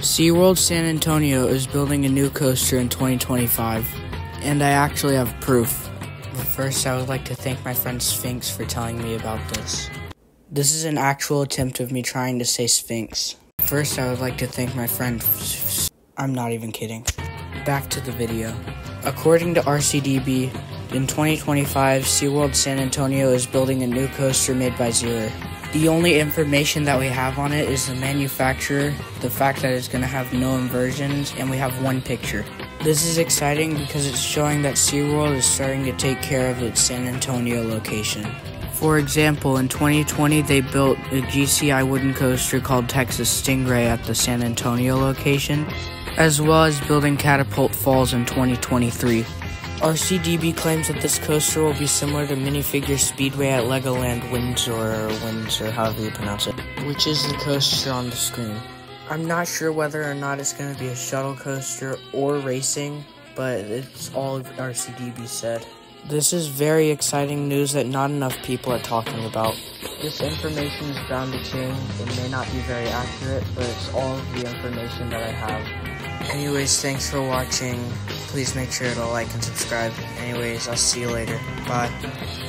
SeaWorld San Antonio is building a new coaster in 2025, and I actually have proof. But first, I would like to thank my friend Sphinx for telling me about this. This is an actual attempt of me trying to say Sphinx. First, I would like to thank my friend I'm not even kidding. Back to the video. According to RCDB, in 2025, SeaWorld San Antonio is building a new coaster made by Zero. The only information that we have on it is the manufacturer, the fact that it's going to have no inversions, and we have one picture. This is exciting because it's showing that SeaWorld is starting to take care of its San Antonio location. For example, in 2020, they built a GCI wooden coaster called Texas Stingray at the San Antonio location, as well as building Catapult Falls in 2023. RCDB claims that this coaster will be similar to Minifigure Speedway at Legoland Windsor, however you pronounce it, which is the coaster on the screen. I'm not sure whether or not it's going to be a shuttle coaster or racing, but it's all RCDB said. This is very exciting news that not enough people are talking about. This information is bound to change. It may not be very accurate, but it's all of the information that I have. Anyways, thanks for watching. Please make sure to like and subscribe. Anyways, I'll see you later. Bye.